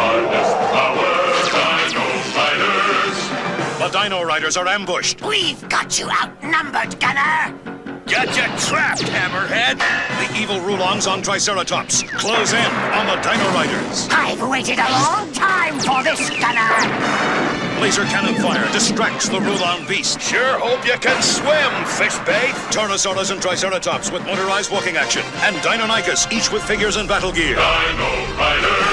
Harness power, Dino-Riders. The Dino-Riders are ambushed. We've got you outnumbered, Gunner. Gotcha trapped, Hammerhead! The evil Rulon's on Triceratops. Close in on the Dino-Riders. I've waited a long time for this, Gunner. Laser cannon fire distracts the Rulon beast. Sure hope you can swim, fishbait! Torosaurus and Triceratops with motorized walking action. And Dino-Nicus, each with figures and battle gear. Dino-Riders.